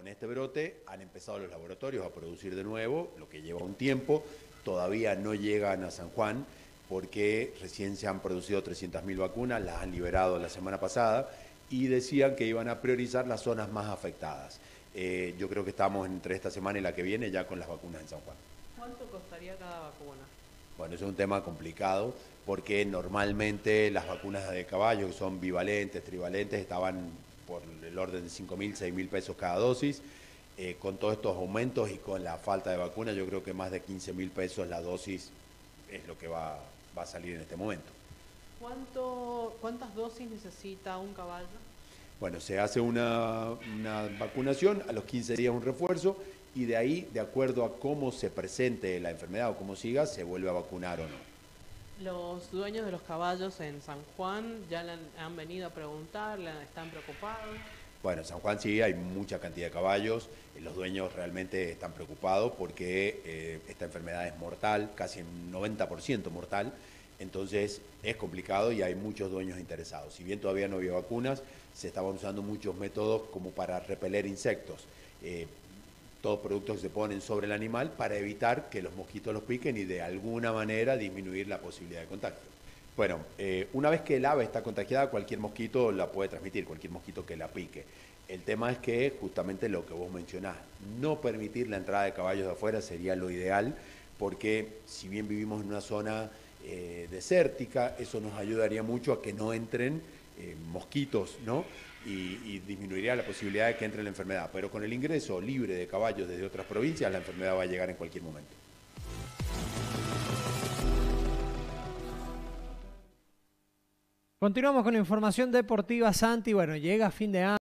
con este brote han empezado los laboratorios a producir de nuevo, lo que lleva un tiempo. Todavía no llegan a San Juan porque recién se han producido 300.000 vacunas, las han liberado la semana pasada y decían que iban a priorizar las zonas más afectadas. Yo creo que estamos entre esta semana y la que viene ya con las vacunas en San Juan. ¿Cuánto costaría cada vacuna? Bueno, eso es un tema complicado porque normalmente las vacunas de caballo, que son bivalentes, trivalentes, estaban por el orden de 5.000, 6.000 pesos cada dosis. Con todos estos aumentos y con la falta de vacunas, yo creo que más de 15.000 pesos la dosis es lo que va a salir en este momento. ¿Cuántas dosis necesita un caballo? Bueno, se hace una vacunación, a los 15 días un refuerzo y de ahí, de acuerdo a cómo se presente la enfermedad o cómo siga, se vuelve a vacunar o no. Los dueños de los caballos en San Juan ya han venido a preguntar, están preocupados. Bueno, en San Juan sí hay mucha cantidad de caballos, los dueños realmente están preocupados porque esta enfermedad es mortal, casi un 90% mortal, entonces es complicado y hay muchos dueños interesados. Si bien todavía no había vacunas, se estaban usando muchos métodos como para repeler insectos, todos productos que se ponen sobre el animal para evitar que los mosquitos los piquen y de alguna manera disminuir la posibilidad de contagio. Bueno, una vez que el ave está contagiada, cualquier mosquito la puede transmitir, cualquier mosquito que la pique. El tema es que justamente lo que vos mencionás, no permitir la entrada de caballos de afuera sería lo ideal, porque si bien vivimos en una zona desértica, eso nos ayudaría mucho a que no entren mosquitos, ¿no? Y disminuiría la posibilidad de que entre la enfermedad. Pero con el ingreso libre de caballos desde otras provincias, la enfermedad va a llegar en cualquier momento. Continuamos con información deportiva, Santi. Bueno, llega fin de año.